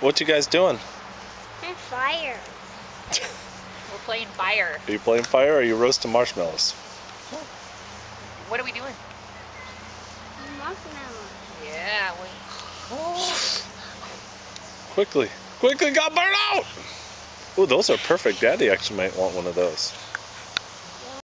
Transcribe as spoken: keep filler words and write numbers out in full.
What you guys doing? And fire. We're playing fire. Are you playing fire or are you roasting marshmallows? What are we doing? Marshmallows. Yeah, we... Oh. Quickly. Quickly, got burned out! Ooh, those are perfect. Daddy actually might want one of those.